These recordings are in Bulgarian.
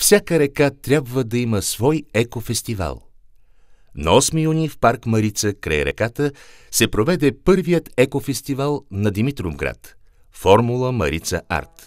всяка река трябва да има свой екофестивал. На 8 юни в парк Марица, край реката, се проведе първият екофестивал на Димитровград – Формула Марица Арт.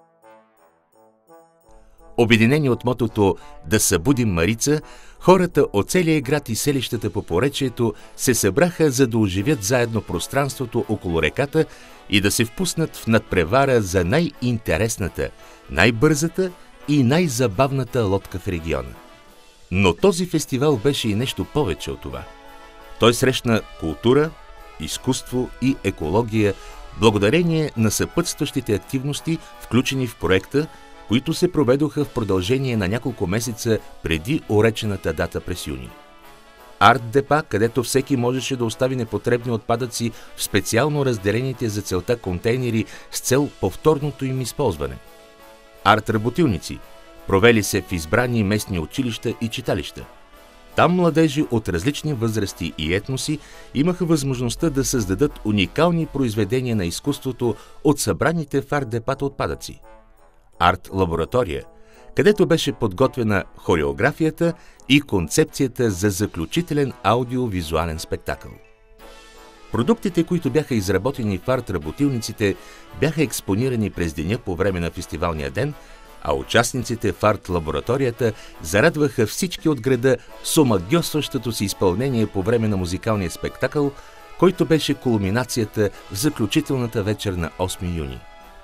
Обединени от мотото «Да събудим Марица», хората от целия град и селищата по поречието се събраха, за да оживят заедно пространството около реката и да се впуснат в надпревара за най-интересната, най-бързата и най-забавната лодка в региона. Но този фестивал беше и нещо повече от това. Той срещна култура, изкуство и екология благодарение на съпътстващите активности, включени в проекта, които се проведоха в продължение на няколко месеца преди уречената дата през юни. Арт депа, където всеки можеше да остави непотребни отпадъци в специално разделените за целта контейнери с цел повторното им използване. Арт работилници, провели се в избрани местни училища и читалища. Там младежи от различни възрасти и етноси имаха възможността да създадат уникални произведения на изкуството от събраните в арт депата отпадъци. Арт лаборатория, където беше подготвена хореографията и концепцията за заключителен аудиовизуален спектакъл. Продуктите, които бяха изработени в арт работилниците, бяха експонирани през деня по време на фестивалния ден, а участниците в арт лабораторията зарадваха всички от града с омагьосващото си изпълнение по време на музикалния спектакъл, който беше кулминацията в заключителната вечер на 8 юни.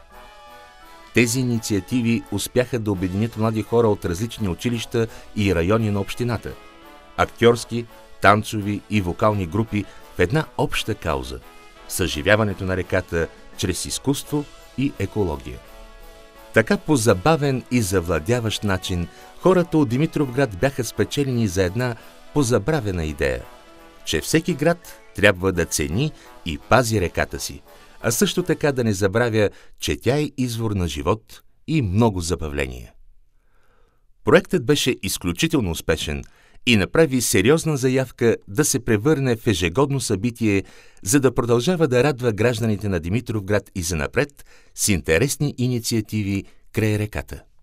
Тези инициативи успяха да обединят млади хора от различни училища и райони на общината – актьорски, танцови и вокални групи в една обща кауза – съживяването на реката чрез изкуство и екология. Така по забавен и завладяващ начин хората от Димитровград бяха спечелени за една позабравена идея – че всеки град трябва да цени и пази реката си, а също така да не забравя, че тя е извор на живот и много забавление. Проектът беше изключително успешен и направи сериозна заявка да се превърне в ежегодно събитие, за да продължава да радва гражданите на Димитровград и занапред с интересни инициативи край реката.